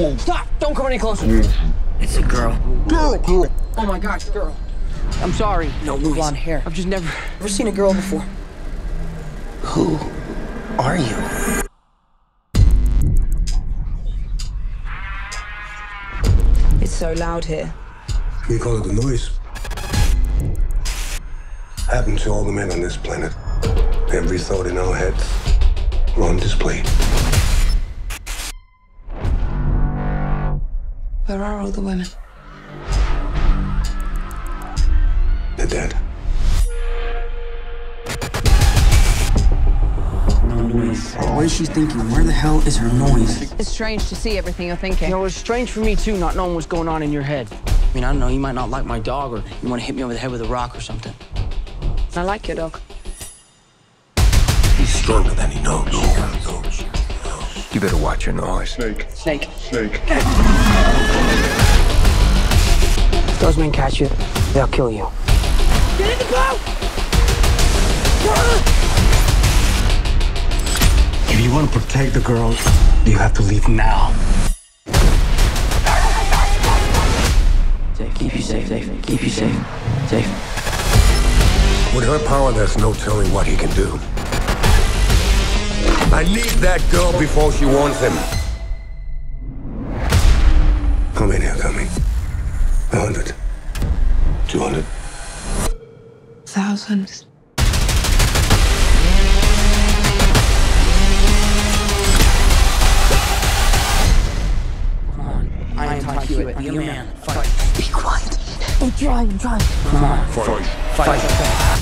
Stop! Don't come any closer. It's a girl. Girl! Oh my gosh, girl. I'm sorry. No noise. Blonde hair. I've just never seen a girl before. Who are you? It's so loud here. We call it the noise. Happens to all the men on this planet. Every thought in our heads are on display. Where are all the women? They're dead. No noise. What is she thinking? Where the hell is her noise? It's strange to see everything you're thinking. You know, it's strange for me, too, not knowing what's going on in your head. I mean, I don't know, you might not like my dog, or you want to hit me over the head with a rock or something. I like your dog. He's stronger than he knows. You better watch your noise. Snake. Snake. If those men catch you, they'll kill you. Get in the boat! If you want to protect the girl, you have to leave now. Safe. Keep you safe. Keep you safe. Safe. With her power, there's no telling what he can do. I need that girl before she wants him. How many are coming? 100? 200? Thousands. Come on. I ain't Todd Hewitt. Be a man. Fight. Be quiet. I'm trying. Come on. Fight. Fight.